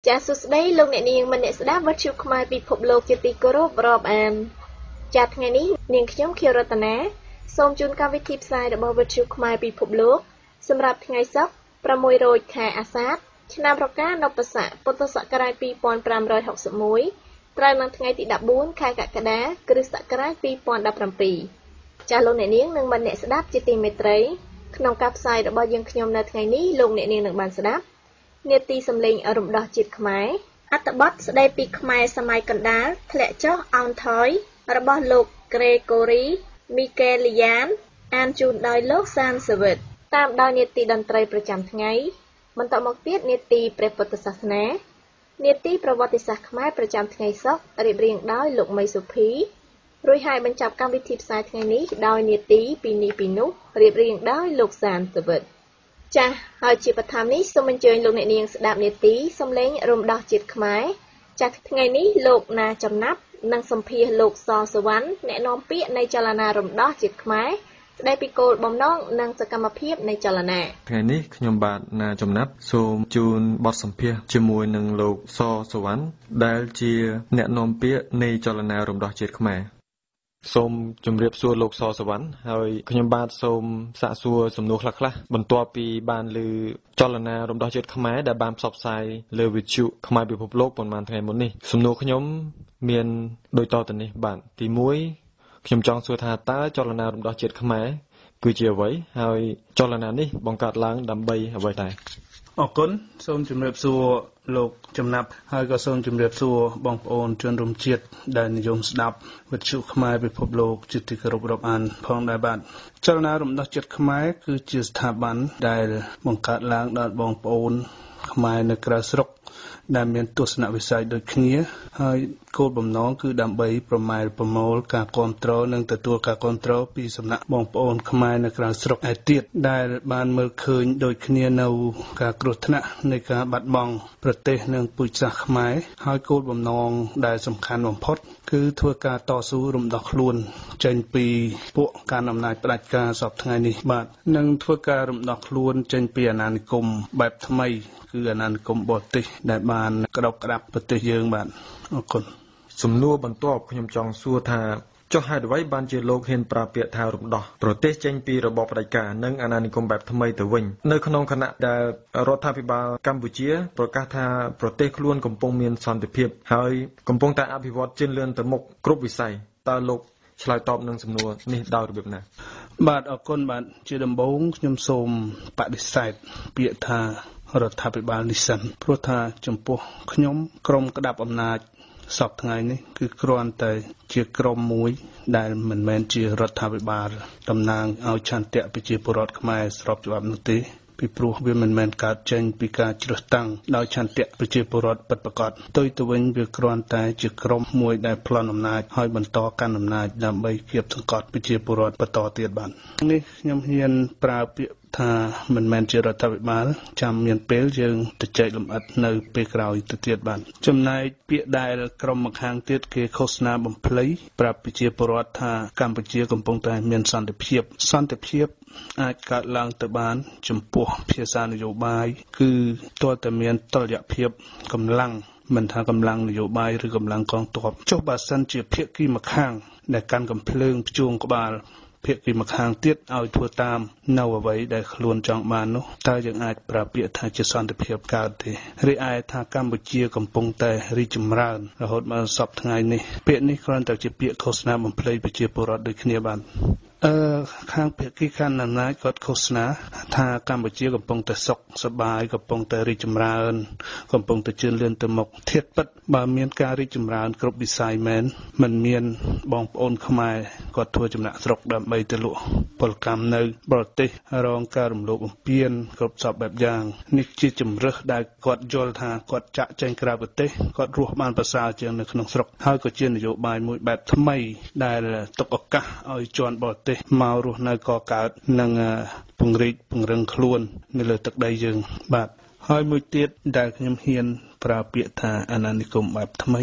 ចាសួស្តីលោកអ្នកនាងមនស្ដាប់វិទ្យុខ្មែរពិភពលោកជាទីគោរពរាប់អានចាសថ្ងៃនេះនាងខ្ញុំខៀវរតនាសូមជូនកម្មវិធីផ្សាយរបស់វិទ្យុខ្មែរពិភពលោកសម្រាប់ថ្ងៃសុក្រ6រោចខែអាសាឍឆ្នាំរកានពស័កពុទ្ធសករាជ2561ត្រូវនៅថ្ងៃទី14ខែកក្កដាគ្រិស្តសករាជ2017ចាសលោកអ្នកនាងនិងមនស្ដាប់ជាទីមេត្រីក្នុងការផ្សាយរបស់យើងខ្ញុំនៅថ្ងៃនេះលោកអ្នកនាងនឹងបានស្ដាប់នាទីសំឡេងរំដោះជាតិខ្មែរអត្ថបទស្ដីពីខ្មែរសម័យកណ្ដាលធ្លាក់ចុះអោនថយរបស់លោកក្រេកូរីមីកេលីយ៉ានអានជូនដោយលោកសានសាវិតតាមដោយនាទីតន្ត្រីប្រចាំថ្ងៃបន្តមកទៀតនាទីព្រះពុទ្ធសាសនានាទីប្រវត្តិសាស្ត្រខ្មែរប្រចាំថ្ងៃសុក្ររៀបរៀងដោយលោកមីសុភីរួចហើយបញ្ចប់កម្មវិធីផ្សាយថ្ងៃនេះដោយនាទីពីនេះពីនោះរៀបរៀងដោយលោកសានសាវិតចាសហើយជាបឋមនេះសូមអញ្ជើញលោកអ្នកនាងស្ដាប់នាទីសំឡេងរំដោះជាតិខ្មែរចាសថ្ងៃនេះលោកណាចំណាប់និងសម្ភាសលោកសសវណ្ណអ្នកនាំពាក្យនៃចលនារំដោះជាតិខ្មែរស្ដីពីគោលបំណងនិងសកម្មភាពនៃចលនាថ្ងៃនេះខ្ញុំបាទណាចំណាប់សូមជូនបទសម្ភាសជាមួយនឹងលោកសសវណ្ណដែលជាអ្នកនាំពាក្យនៃចលនារំដោះជាតិខ្មែរសូមជម្រាបសួរលោកសសវណ្ណហើយខ្ញុំបាទសូមសាកសួរសំណួរខ្លះៗបន្ទាប់ពីបានឮចលនារំដោះជាតិខ្មែរដែលបានផ្សព្វផ្សាយលើវិទ្យុខ្មែរពិភពលោកប៉ុន្មានថ្ងៃមុននេះសំណួរខ្ញុំមានដូចតទៅនេះបាទទី1ខ្ញុំចង់សួរថាតើចលនារំដោះជាតិខ្មែរគឺជាអ្វីហើយចលនានេះបង្កើតឡើងដើម្បីអ្វីដែរអរគុណសូមជម្រាបសួរលោកចំណាប់ហើយក៏សូមជម្រាបសួរបងប្អូនជនរួមជាតិដែលនិយមស្ដាប់វិទ្យុខ្មែរពិភពលោកជាទីគោរពរាប់អានផងដែរបាទចលនារំដោះជាតិខ្មែរគឺជាស្ថាប័នដែលបង្កើតឡើងដោយបងប្អូនខ្មែរនៅក្រៅស្រុកដែលមានទស្សនវិស័យដូចគ្នាហើយគោលបំណងគឺដើម្បីប្រមូលការគាំទ្រនិងទទួលការគាំទ្រពីសំណាក់បងប្អូនខ្មែរនៅក្រៅស្រុកឯទៀតដែលបានមើលឃើញដូចគ្នានៅការគ្រោះថ្នាក់នៃការបាត់បង់ប្រទេសនិងពូជសាសន៍ខ្មែរហើយគោលបំណងដែលសំខាន់បំផុតគឺធ្វើការតស៊ូរំដោះខ្លួនចេញពីពួកកាន់អំណាចផ្ដាច់ការសពថ្ងៃនេះបាទនិងធ្វើការរំដោះខ្លួនចេញពីអាណានិគមបែបថ្មីគឺអាណានិគមបរទេសដែលបានក្តោបក្តាប់ប្រទេសយើងបាទអរគុណសំណួរបន្ទាប់ខ្ញុំចង់សួរថាចុះហេតុអ្វីបានជាលោកហ៊ានប្រើពាក្យថារំដោះប្រទេសចេញពីរបបផ្ដាច់ការនិងអាណានិគមបែបថ្មីទៅវិញនៅក្នុងគណៈដែលរដ្ឋាភិបាលកម្ពុជាប្រកាសថាប្រទេសខ្លួនកំពុងមានសន្តិភាពហើយកំពុងតែអភិវឌ្ឍជឿនលឿនទៅមុខគ្រប់វិស័យតើលោកឆ្លើយតបនឹងសំណួរនេះដោយរបៀបណាបាទអរគុណបាទជាដំបូងខ្ញុំសូមបដិសេធពាក្យថារដ្ឋាភិបាលនេះសិនព្រោះថាចំពោះខ្ញុំក្រុមក្តាប់អំណាចសពថ្ងៃនេះគឺគ្រាន់តែជាក្រុមមួយដែលមិនមែនជារដ្ឋាភិបាលតំណាងឲ្យឆន្ទៈប្រជាពលរដ្ឋខ្មែរស្របច្បាប់នោះទេពីព្រោះវាមិនមែនកើតចេញពីការជ្រើសតាំងដោយឆន្ទៈប្រជាពលរដ្ឋពិតប្រាកដផ្ទុយទៅវិញវាគ្រាន់តែជាក្រុមមួយដែលប្លន់អំណាចហើយបន្តកាន់អំណាចដើម្បីគៀបសង្កត់ប្រជាពលរដ្ឋបន្តទៀតបាទនេះខ្ញុំហ៊ានប្រើពាក្យថាមិនមែនជារដ្ឋាភិបាលចាំមានពេលយើងទៅចែកលម្អិតនៅពេលក្រោយទៅទៀតបាទចំណែកពាក្យដែលក្រុមម្ខាងទៀតគេឃោសនាបំភ្លៃប្រាប់ប្រជាពលរដ្ឋថាកម្ពុជាកំពុងតែមានសន្តិភាពអាចកើតឡើងទៅបានចំពោះភាសានយោបាយគឺទាល់តែមានតុល្យភាពកម្លាំងមិនថាកម្លាំងនយោបាយឬកម្លាំងកងទ័ពចុះបើសិនជាភាគីម្ខាងដែលកាន់កំភ្លើងព្យួងក្បាលភាគីម្ខាងទៀតឲ្យធ្វើតាមនៅអ្វីដែលខ្លួនចង់បាននោះតើយើងអាចប្រើពាក្យថាជាសន្តិភាពកើតទេរីឯថាកម្ពុជាកំពុងតែរីកចម្រើនរហូតមកសពថ្ងៃនេះពាក្យនេះគ្រាន់តែជាពាក្យឃោសនាបំភ្លៃប្រជាពលរដ្ឋដូចគ្នាបាទខាងភាគីកាន់អំណាចគាត់ឃោសនាថាកម្ពុជាកំពុងតែសុខសប្បាយកំពុងតែរីកចម្រើនកំពុងតែជឿនលឿនទៅមុខធៀបពិតបើមានការរីកចម្រើនគ្រប់វិស័យមែនមិនមានបងប្អូនខ្មែរគាត់ធ្វើចំណាក់ស្រុកដើម្បីទៅលក់ពលកម្មនៅបរទេសរងការរំលោភបំពានគ្រប់សពបែបយ៉ាងនេះជាជំរើសដែលគាត់យល់ថាគាត់ចាក់ចែងក្រៅប្រទេសគាត់រស់បានប្រសើរជាងនៅក្នុងស្រុកហើយក៏ជានយោបាយមួយបែបថ្មីដែលទុកឱកាសឲ្យជន់បរទេសមករស់នៅកកើតនិងពង្រីកពង្រឹងខ្លួននៅលើទឹកដីយើងបាទហើយមួយទៀតដែលខ្ញុំហ៊ានប្រើពាក្យថាអាណានិគមបែបថ្មី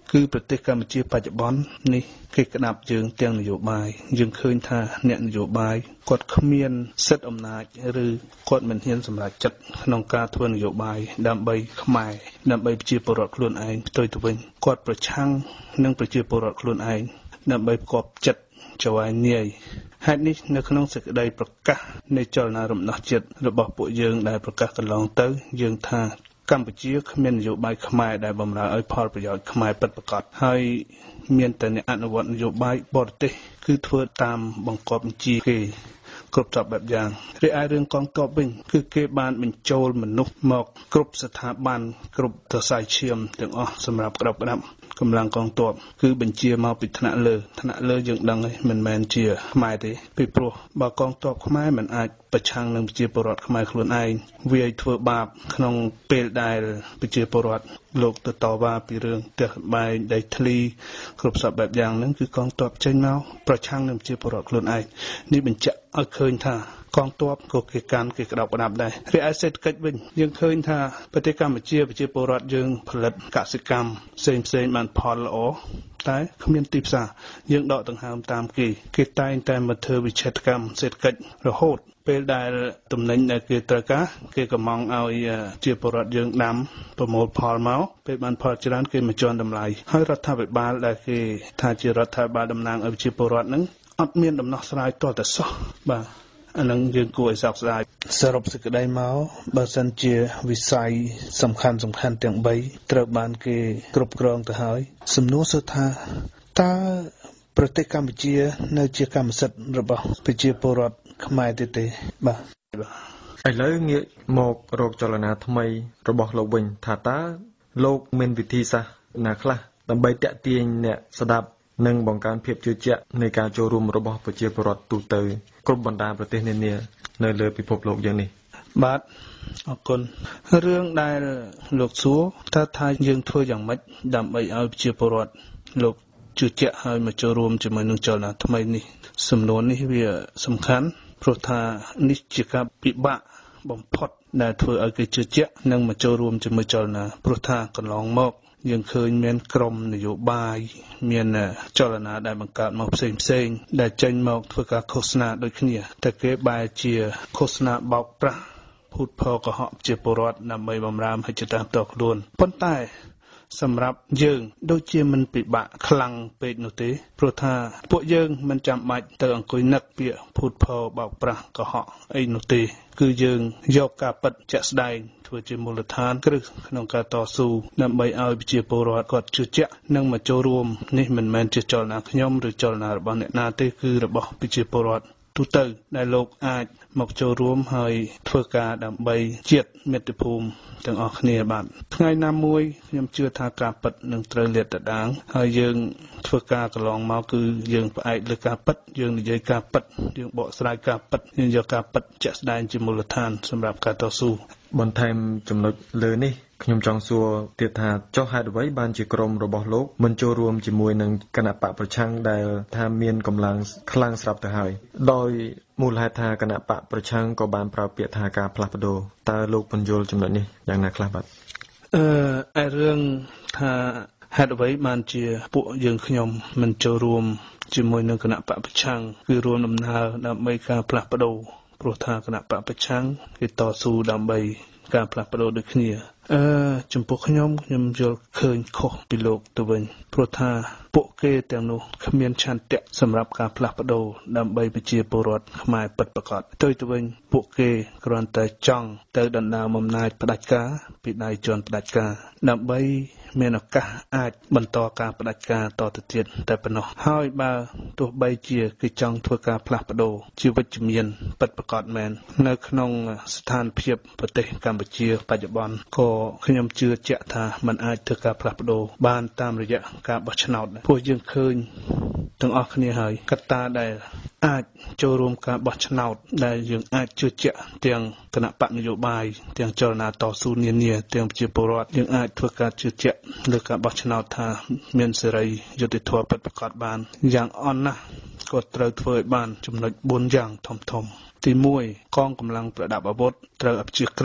គឺប្រទេសកម្ពុជាបច្ចុប្បន្ននេះគេក្តាប់យើងទាំងនយោបាយយើងឃើញថាអ្នកនយោបាយគាត់គ្មានសិទ្ធិអំណាចឬគាត់មិនហ៊ានសម្រេចចិត្តក្នុងការធ្វើនយោបាយដើម្បីខ្មែរដើម្បីប្រជាពលរដ្ឋខ្លួនឯងផ្ទុយទៅវិញគាត់ប្រឆាំងនឹងប្រជាពលរដ្ឋខ្លួនឯងដើម្បីផ្គប់ចិត្តចៅអាយនាយហេតុនេះនៅក្នុងសេចក្តីប្រកាសនៃចលនារំដោះជាតិរបស់ពួកយើងដែលប្រកាសកន្លងទៅយើងថាកម្ពុជាគ្មាននយោបាយខ្មែរដែលបម្រើឲ្យផលប្រយោជន៍ខ្មែរពិតប្រាកដហើយមានតែអ្នកអនុវត្តនយោបាយបរទេសគឺធ្វើតាមបង្គាប់បញ្ជាគេគ្រប់ច្បាប់បែបយ៉ាងរីឯរឿងកងទ័ពវិញគឺគេបានបញ្ចូលមនុស្សមកគ្រប់ស្ថាប័នគ្រប់សរសៃឈាមទាំងអស់សម្រាប់ក្តាប់កម្លាំងកងទ័ពគឺបញ្ជាមកពីថ្នាក់លើយើងដឹងហើយមិនមែនជាខ្មែរទេពីព្រោះបើកងទ័ពខ្មែរមិនអាចប្រឆាំងនឹងប្រជាពលរដ្ឋខ្មែរខ្លួនឯងវាឲ្យធ្វើបាបក្នុងពេលដែលប្រជាពលរដ្ឋលោកទៅតវ៉ាពីរឿងផ្ទះបាយដីធ្លីគ្រប់សពបែបយ៉ាងហ្នឹងគឺកងទ័ពចេញមកប្រឆាំងនឹងប្រជាពលរដ្ឋខ្លួនឯងនេះបញ្ជាក់ឲ្យឃើញថាកងទ័ពក៏គេកាន់គេក្តាប់ក្តាប់ដែររីឯសេដ្ឋកិច្ចវិញយើងឃើញថាប្រទេសកម្ពុជាប្រជាពលរដ្ឋយើងផលិតកសិកម្មផ្សេងបានផលល្អតែគ្មានទីផ្សារយើងដកដង្ហើមតាមគេតែងតែមកធ្វើវិច្ឆេទកម្មសេដ្ឋកិច្ចរហូតពេលដែលតំណែងដែលគេត្រូវការគេកំងឲ្យជាពលរដ្ឋយើងដាំប្រមូលផលមកពេលបានផលច្រើនគេមកជន់តម្លៃហើយរដ្ឋាភិបាលដែលគេថាជារដ្ឋាភិបាលតំណាងឲ្យជាពលរដ្ឋហ្នឹងអត់មានដំណោះស្រាយទាល់តែសោះបាទអានឹងយើងគួរឲ្យសោកស្ដាយសរុបសេចក្តីមកបើសិនជាវិស័យសំខាន់ទាំង3ត្រូវបានគេគ្រប់គ្រងទៅហើយសំណួរសួរថាតើប្រទេសកម្ពុជានៅជាកម្មសិទ្ធិរបស់ប្រជាពលរដ្ឋខ្មែរទេបាទឥឡូវងាកមករកចលនាថ្មីរបស់លោកវិញថាតើលោកមានវិធីសាស្ត្រណាខ្លះដើម្បីតាក់ទាញអ្នកស្ដាប់និងបង្កើនភាពជឿជាក់នៃការចូលរួមរបស់ប្រជាពលរដ្ឋទូទៅគ្រប់បណ្ដាប្រទេសនានានៅលើពិភពលោកយើងនេះបាទអរគុណរឿងដែលលោកសួរថាយើងធ្វើយ៉ាងម៉េចដើម្បីឲ្យប្រជាពលរដ្ឋលោកជឿជាក់ហើយមកចូលរួមជាមួយនឹងចលនាថ្មីនេះសំណួរនេះវាសំខាន់ព្រោះថានេះជាការពិបាកបំផុតដែលធ្វើឲ្យគេជឿជាក់និងមកចូលរួមជាមួយចលនាព្រោះថាកន្លងមកយើងឃើញមានក្រុមនយោបាយមានចលនាដែលបង្កើតមកផ្សេងដែលចេញមកធ្វើការឃោសនាដូចគ្នាតែគេបែរជាឃោសនាបោកប្រាស់ភូតផលកុហកជាពលរដ្ឋដើម្បីបំរើមហិច្ឆតាផ្ទាល់ខ្លួនប៉ុន្តែសម្រាប់យើងដូចជាមិនពិបាកខ្លាំងពេកនោះទេព្រោះថាពួកយើងមិនចាំបាច់ទៅអង្គុយនឹកពាក្យភូតផលបោកប្រាស់កុហកអីនោះទេគឺយើងយកការពិតជាក់ស្ដែងធ្វើជាមូលដ្ឋានគ្រឹះក្នុងការតស៊ូដើម្បីឲ្យប្រជាពលរដ្ឋគាត់ជឿជាក់និងមកចូលរួមនេះមិនមែនជាចលនាខ្ញុំឬចលនារបស់អ្នកណាទេគឺរបស់ប្រជាពលរដ្ឋទូទៅដែលលោកអាចមកចូលរួមហើយធ្វើការដើម្បីជាតិមាតុភូមិទាំងអស់គ្នាបាទថ្ងៃណាមួយខ្ញុំជឿថាការពិតនឹងត្រូវលាតត្រដាងហើយយើងធ្វើការកន្លងមកគឺយើងផ្អែកលើការពិតយើងនិយាយការពិតយើងបកស្រាយការពិតយើងយកការពិតជាក់ស្ដែងជាមូលដ្ឋានសម្រាប់ការតស៊ូបន្ថែមចំណុចលើនេះខ្ញុំចង់សួរទៀតថាចុះហេតុអ្វីបានជាក្រុមរបស់លោកមិនចូលរួមជាមួយនឹងគណៈបកប្រឆាំងដែលថាមានកម្លាំងខ្លាំងស្រាប់ទៅហើយដោយមូលហេតុថាគណៈបកប្រឆាំងក៏បានប្រើពាក្យថាការផ្លាស់ប្ដូរតើលោកបញ្យល់ចំណុចនេះយ៉ាងណាខ្លះបាទរឿងថាហេតុអ្វីបានជាពួកយើងខ្ញុំមិនចូលរួមជាមួយនឹងគណៈបកប្រឆាំងគឺរួមដំណើរដើម្បីការផ្លាស់ប្ដូរព្រោះថាគណៈបកប្រឆាំងគេតស៊ូដើម្បីការផ្លាស់ប្ដូរដូចគ្នាចំពោះខ្ញុំយល់ឃើញខុសពីលោកទៅវិញព្រោះថាពួកគេទាំងនោះគ្មានឆន្ទៈសម្រាប់ការផ្លាស់ប្ដូរដើម្បីប្រជាពលរដ្ឋខ្មែរពិតប្រាកដទៅវិញពួកគេគ្រាន់តែចង់ទៅដណ្ដើមអំណាចផ្ដាច់ការពីដៃជនផ្ដាច់ការដើម្បីមានឱកាសអាចបន្តការផ្ដាច់ការតទៅទៀតតែប៉ុណ្ណោះហើយបើទោះបីជាគេចង់ធ្វើការផ្លាស់ប្ដូរជាវិជ្ជមានពិតប្រាកដមែននៅក្នុងស្ថានភាពប្រទេសកម្ពុជាបច្ចុប្បន្នក៏ខ្ញុំជឿជាក់ថាมันអាចធ្វើការផ្លាស់ប្ដូរបានតាមរយៈការបោះឆ្នោតព្រោះយើងឃើញទាំងអស់គ្នាហើយកត្តាដែលអាចចូលរួមការបោះឆ្នោតដែលយើងអាចជឿជាក់ទាំងគណៈបកនយោបាយទាំងចលនាតស៊ូនានាទាំងប្រជាពលរដ្ឋយើងអាចធ្វើការជឿជាក់លើការបោះឆ្នោតថាមានសេរីយុត្តិធម៌ពិតប្រាកដបានយ៉ាងអន់ណាស់ក៏ត្រូវធ្វើឲ្យបានចំណុច4យ៉ាងធំទី1កងកម្លាំងប្រដាប់អាវុធត្រូវអព្យាក្រឹត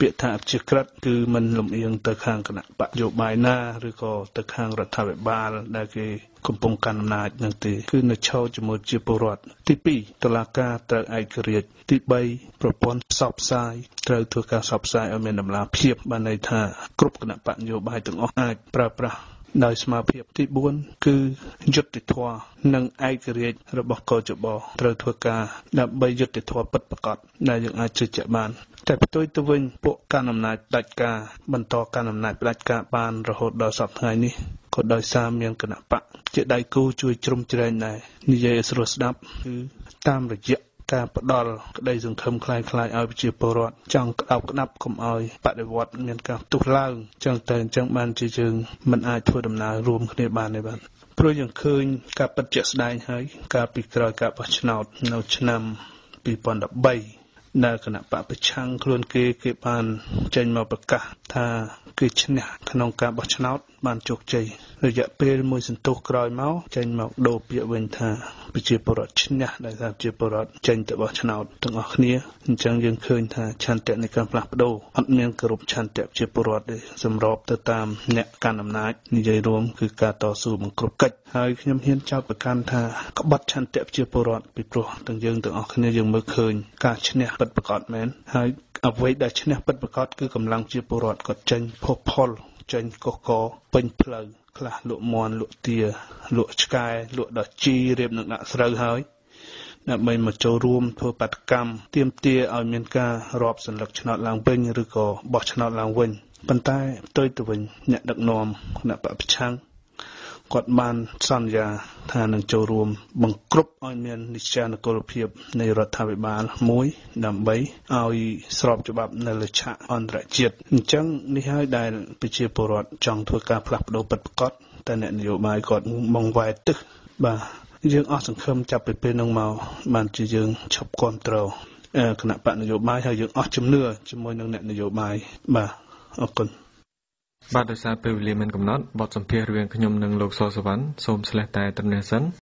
ពាក្យថាអព្យាក្រឹតគឺមិនលំអៀងទៅខាងគណៈបកយោបាយណាឬក៏ទៅខាងរដ្ឋាភិបាលដែលគេកំពុងកាន់អំណាចនឹងទេគឺនៅឈរជាមួយជាពលរដ្ឋទី2តុលាការត្រូវឯករាជ្យទី3ប្រព័ន្ធផ្សព្វផ្សាយត្រូវធ្វើការផ្សព្វផ្សាយឲ្យមានតម្លាភាពបានន័យថាគ្រប់គណៈបកនយោបាយទាំងអស់អាចប្រើប្រាស់ដោយស្មារតីទី4គឺយុត្តិធម៌និងឯករាជ្យរបស់កោជបត្រូវធ្វើការដើម្បីយុត្តិធម៌ពិតប្រាកដដែលយើងអាចជឿជាក់បានតែផ្ទុយទៅវិញពួកកាន់អំណាចផ្ដាច់ការបន្តកាន់អំណាចផ្ដាច់ការបានរហូតដល់សប្តាហ៍ថ្ងៃនេះក៏ដោយសារមានគណៈបកជាដៃគូជួយជ្រោមជ្រែងដែរនិយាយឲ្យស្រួលស្ដាប់គឺតាមរយៈការផ្ដល់ក្តីសង្ឃឹមคล้ายៗឲ្យប្រជាពលរដ្ឋចង់ក្តោបក្តាប់កុំឲ្យបដិវត្តមានការផ្ទុះឡើងចឹងទៅអញ្ចឹងបានជាយើងមិនអាចធ្វើដំណើររួមគ្នាបានទេបាទព្រោះយើងឃើញការពិតជាក់ស្ដែងហើយកាលពីក្រោយការបោះឆ្នោតនៅឆ្នាំ2013ដែលគណៈបកប្រឆាំងខ្លួនគេបានចេញមកប្រកាសថាគឺឈ្នះក្នុងការបោះឆ្នោតបានជោគជ័យរយៈពេលមួយសន្ទុះក្រោយមកចេញមកដូរពាក្យវិញថាប្រជាពលរដ្ឋឈ្នះដោយសារប្រជាពលរដ្ឋចេញទៅបោះឆ្នោតទាំងអស់គ្នាអញ្ចឹងយើងឃើញថាឆន្ទៈនៃការផ្លាស់ប្ដូរអត់មានគោរពឆន្ទៈប្រជាពលរដ្ឋទេសម្របទៅតាមអ្នកកាន់អំណាចនិយាយរួមគឺការតស៊ូបង្ក្រប់កិច្ចហើយខ្ញុំហ៊ានចោទប្រកាន់ថាក្បត់ឆន្ទៈប្រជាពលរដ្ឋពីព្រោះទាំងយើងទាំងអស់គ្នាយើងមើលឃើញការឈ្នះពិតប្រាកដមែនហើយអ្វីដែលឈ្នះពិតប្រាកដគឺកម្លាំងប្រជាពលរដ្ឋគាត់ចេញផុសផុលចេញកុសកពេញផ្លូវខ្លះលក់មន់លក់ទាលក់ឆ្កែលក់ដល់ជីរៀបនឹងដាក់ស្រូវហើយដើម្បីមកចូលរួមធ្វើបាតកម្មទាមទារឲ្យមានការរាប់សន្លឹកឆ្នោតឡើងវិញឬក៏បោះឆ្នោតឡើងវិញប៉ុន្តែផ្ទុយទៅវិញអ្នកដឹកនាំគណៈបព្វប្រឆាំងគាត់បានសន្យាថានឹងចូលរួមបង្ក្រប់ឲ្យមាននិច្ចានុពលភាពនៃរដ្ឋាភិបាលមួយដើម្បីឲ្យស្របច្បាប់នៅលើឆាកអន្តរជាតិអញ្ចឹងនេះហើយដែលប្រជាពលរដ្ឋចង់ធ្វើការផ្លាស់ប្ដូរពិតប្រាកដតែអ្នកនយោបាយគាត់បងវ៉ែទិសបាទយើងអស់សង្ឃឹមចាប់ពីពេលនោះមកបានជាយើងឈប់គ្រប់គ្រងគណៈបកនយោបាយហើយយើងអស់ជំនឿជាមួយនឹងអ្នកនយោបាយបាទអរគុណបាទដោយសារពេលវេលាមានកំណត់បទសម្ភាសន៍រវាងខ្ញុំនិងលោកសសវណ្ណសូមឆ្លេះតែត្រឹមនេះសិន